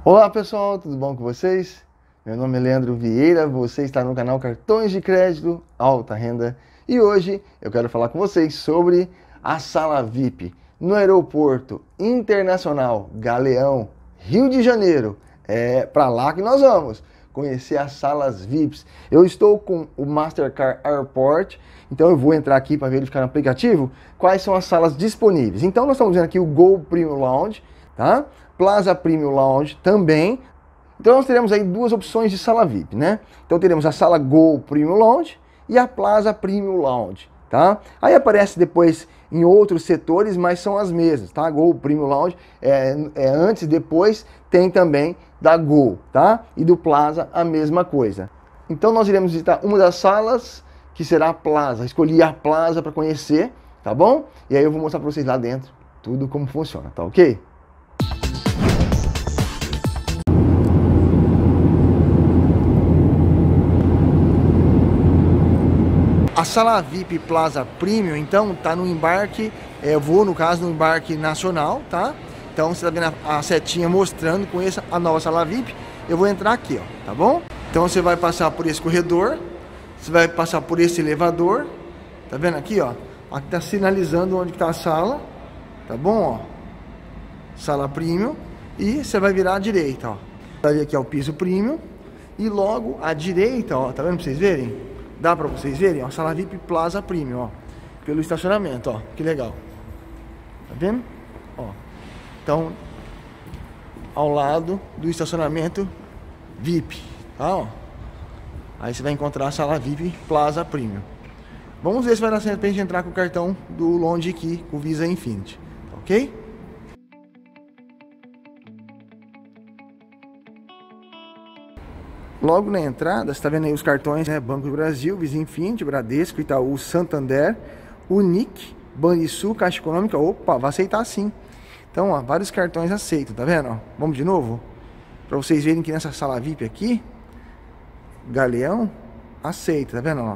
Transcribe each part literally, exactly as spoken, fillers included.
Olá pessoal, tudo bom com vocês? Meu nome é Leandro Vieira, você está no canal Cartões de Crédito Alta Renda e hoje eu quero falar com vocês sobre a sala V I P no Aeroporto Internacional Galeão, Rio de Janeiro. É para lá que nós vamos conhecer as salas V I Ps. Eu estou com o Mastercard Airport, então eu vou entrar aqui para verificar no aplicativo quais são as salas disponíveis. Então nós estamos vendo aqui o Gol Premium Lounge, tá? Plaza Premium Lounge também. Então nós teremos aí duas opções de sala V I P, né? Então teremos a sala Gol Premium Lounge e a Plaza Premium Lounge, tá? Aí aparece depois em outros setores, mas são as mesmas, tá? Gol Premium Lounge é, é antes e depois tem também da Gol, tá? E do Plaza a mesma coisa. Então nós iremos visitar uma das salas, que será a Plaza. Escolhi a Plaza para conhecer, tá bom? E aí eu vou mostrar para vocês lá dentro tudo como funciona, tá ok? A sala V I P Plaza Premium, então, tá no embarque, é, eu vou, no caso, no embarque nacional, tá? Então, você tá vendo a, a setinha mostrando, conheça a nova sala V I P. Eu vou entrar aqui, ó, tá bom? Então, você vai passar por esse corredor, você vai passar por esse elevador, tá vendo aqui, ó? Aqui tá sinalizando onde que tá a sala, tá bom, ó? Sala Premium, e você vai virar à direita, ó. Ali aqui é o piso Premium, e logo à direita, ó, tá vendo pra vocês verem? Dá pra vocês verem, ó, sala V I P Plaza Premium, ó, pelo estacionamento, ó, que legal. Tá vendo? Ó, então, ao lado do estacionamento V I P, tá, ó. Aí você vai encontrar a sala V I P Plaza Premium. Vamos ver se vai dar certo pra gente entrar com o cartão do Lounge Key, com o Visa Infinity, ok? Logo na entrada, você está vendo aí os cartões, né? Banco do Brasil, Visa Infinity, Bradesco, Itaú, Santander, Unic, Banrisul, Caixa Econômica. Opa, vai aceitar sim. Então, ó, vários cartões aceitam, tá vendo? Ó, vamos de novo? Para vocês verem que nessa sala V I P aqui, Galeão, aceita, tá vendo? Ó?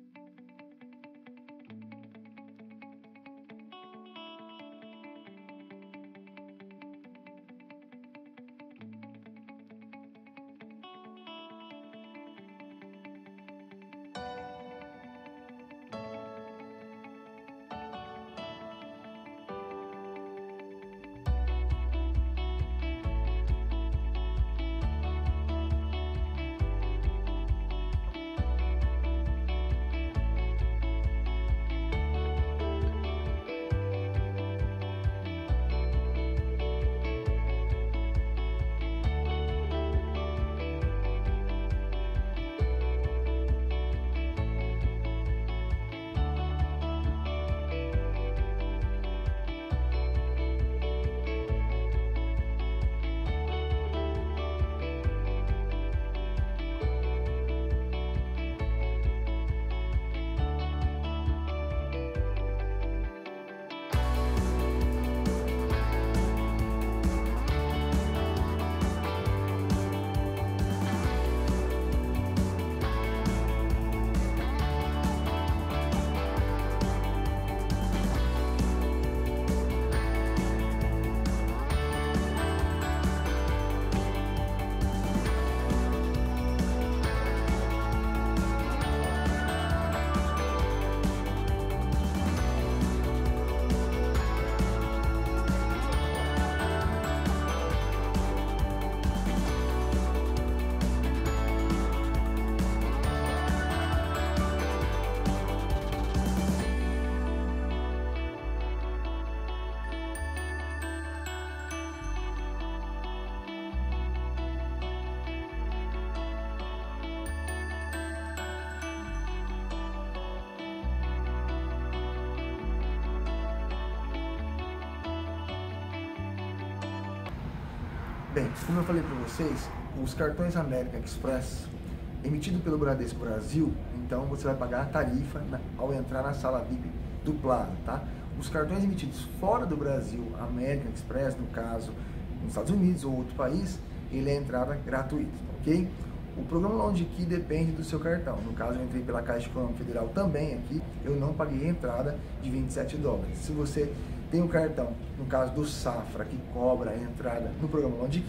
Bem, como eu falei para vocês, os cartões American Express emitido pelo Bradesco Brasil, então você vai pagar a tarifa na, ao entrar na sala V I P do Plaza, tá? Os cartões emitidos fora do Brasil, American Express, no caso, nos Estados Unidos ou outro país, ele é entrada gratuita, ok? O programa Lounge Key depende do seu cartão. No caso, eu entrei pela Caixa Econômica Federal também aqui, eu não paguei a entrada de vinte e sete dólares. Se você tem um cartão, no caso do Safra, que cobra a entrada no programa Lounge Key,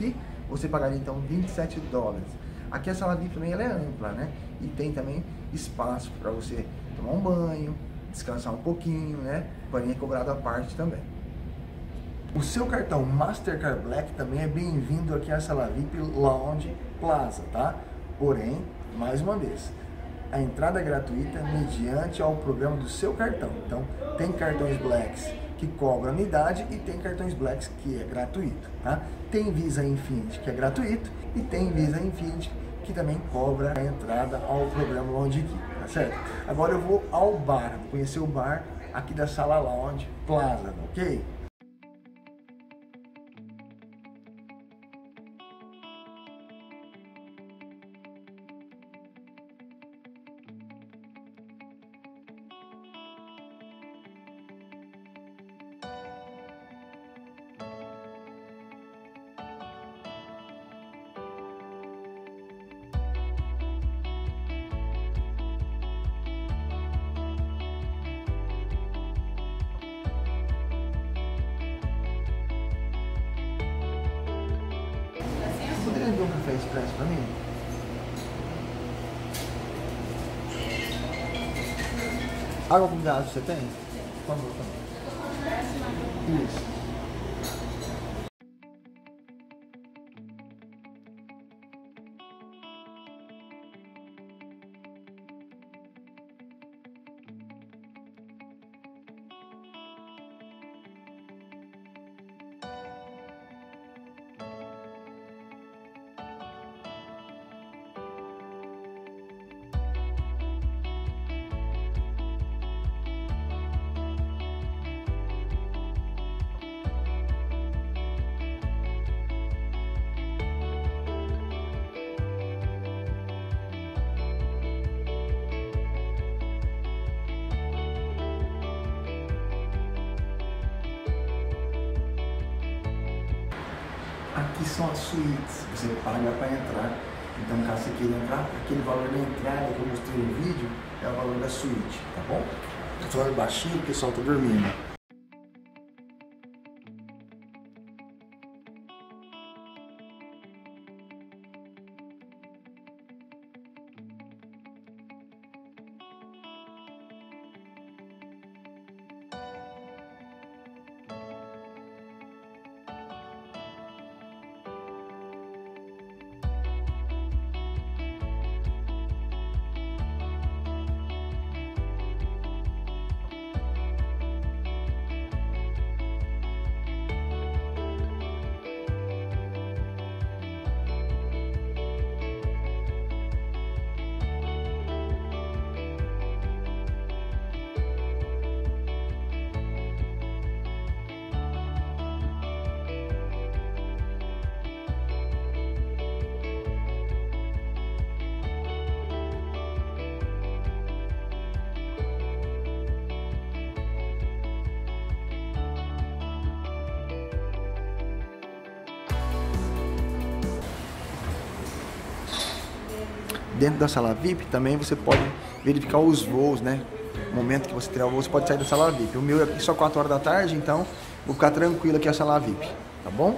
você pagaria então vinte e sete dólares. Aqui a sala V I P também ela é ampla, né? E tem também espaço para você tomar um banho, descansar um pouquinho, né? Banho é cobrado à parte também. O seu cartão Mastercard Black também é bem-vindo aqui à sala V I P Lounge Plaza, tá? Porém, mais uma vez, a entrada é gratuita mediante ao programa do seu cartão. Então, tem cartões Blacks que cobram anuidade e tem cartões Blacks que é gratuito, tá? Tem Visa Infinity que é gratuito e tem Visa Infinity que também cobra a entrada ao programa Lounge Key, tá certo? Agora eu vou ao bar, vou conhecer o bar aqui da sala Lounge Plaza, ok? Poderia ver um café expresso pra mim? Água com gás você tem? Por favor, também. Isso. Aqui são as suítes, você paga para entrar. Então, caso você queira entrar, aquele valor da entrada que eu mostrei no vídeo é o valor da suíte, tá bom? Tô falando baixinho, o pessoal tá dormindo. Dentro da sala V I P também você pode verificar os voos, né? No momento que você tiver o voo, você pode sair da sala V I P. O meu é aqui só quatro horas da tarde, então vou ficar tranquilo aqui na sala V I P, tá bom?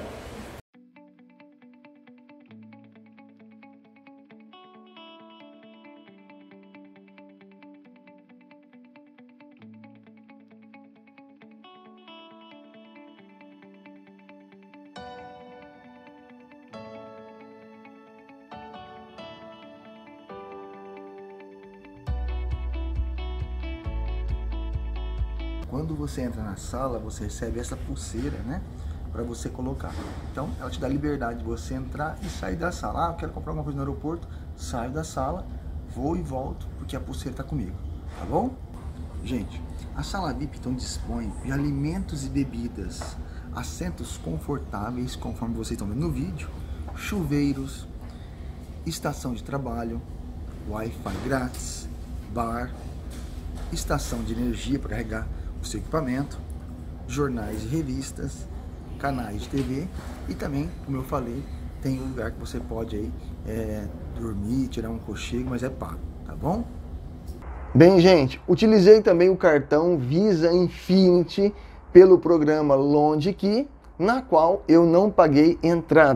Quando você entra na sala, você recebe essa pulseira, né? Para você colocar. Então, ela te dá liberdade de você entrar e sair da sala. Ah, eu quero comprar alguma coisa no aeroporto, saio da sala, vou e volto, porque a pulseira tá comigo, tá bom? Gente, a sala V I P então dispõe de alimentos e bebidas, assentos confortáveis, conforme vocês estão vendo no vídeo, chuveiros, estação de trabalho, Wi-Fi grátis, bar, estação de energia para carregar o seu equipamento, jornais e revistas, canais de T V e também, como eu falei, tem um lugar que você pode aí é, dormir, tirar um cochilo, mas é pago, tá bom? Bem, gente, utilizei também o cartão Visa Infinity pelo programa Lounge Key, na qual eu não paguei entrada,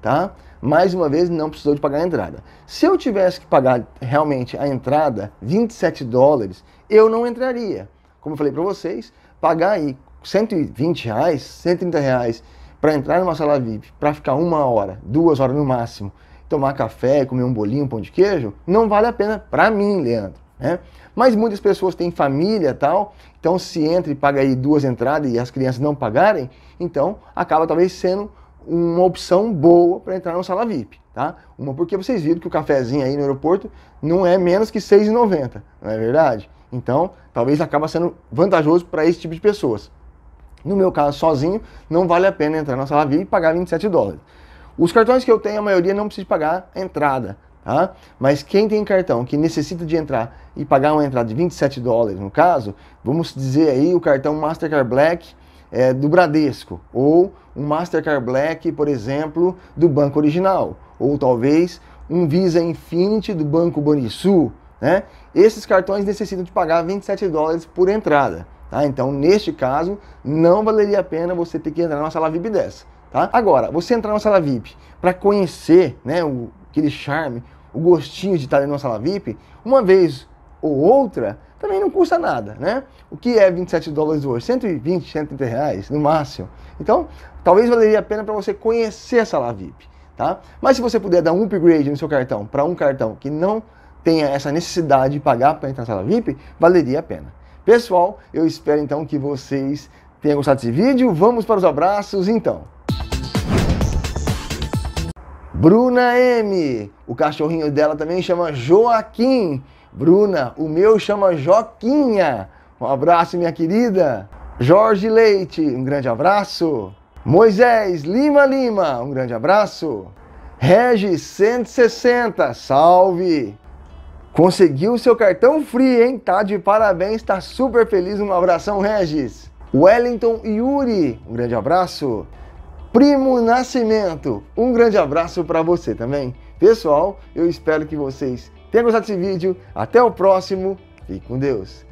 tá? Mais uma vez, não precisou de pagar a entrada. Se eu tivesse que pagar realmente a entrada, vinte e sete dólares, eu não entraria. Como eu falei para vocês, pagar aí cento e vinte reais, cento e trinta reais para entrar numa sala V I P, para ficar uma hora, duas horas no máximo, tomar café, comer um bolinho, um pão de queijo, não vale a pena para mim, Leandro, né? Mas muitas pessoas têm família e tal, então se entra e paga aí duas entradas e as crianças não pagarem, então acaba talvez sendo uma opção boa para entrar na sala V I P, tá? Uma porque vocês viram que o cafezinho aí no aeroporto não é menos que seis reais e noventa centavos, não é verdade? Então, talvez acaba sendo vantajoso para esse tipo de pessoas. No meu caso, sozinho, não vale a pena entrar na sala V I P e pagar vinte e sete dólares. Os cartões que eu tenho, a maioria não precisa pagar a entrada, tá? Mas quem tem cartão que necessita de entrar e pagar uma entrada de vinte e sete dólares, no caso, vamos dizer aí o cartão Mastercard Black é, do Bradesco, ou um Mastercard Black, por exemplo, do Banco Original, ou talvez um Visa Infinity do Banco Banrisul, né? Esses cartões necessitam de pagar vinte e sete dólares por entrada, tá? Então, neste caso, não valeria a pena você ter que entrar numa sala V I P dessa, tá? Agora, você entrar numa sala V I P para conhecer, né, o, aquele charme, o gostinho de estar numa sala V I P, uma vez ou outra, também não custa nada, né? O que é vinte e sete dólares hoje? cento e vinte, cento e trinta reais no máximo. Então, talvez valeria a pena para você conhecer a sala V I P, tá? Mas se você puder dar um upgrade no seu cartão para um cartão que não tenha essa necessidade de pagar para entrar na sala V I P, valeria a pena. Pessoal, eu espero então que vocês tenham gostado desse vídeo. Vamos para os abraços então. Bruna M, o cachorrinho dela também chama Joaquim. Bruna, o meu chama Joquinha. Um abraço, minha querida. Jorge Leite, um grande abraço. Moisés Lima Lima, um grande abraço. Regis cento e sessenta, salve. Conseguiu seu cartão free, hein? Tá de parabéns, tá super feliz. Um abração, Regis. Wellington Yuri, um grande abraço. Primo Nascimento, um grande abraço para você também. Pessoal, eu espero que vocês tenham gostado desse vídeo. Até o próximo. Fique com Deus.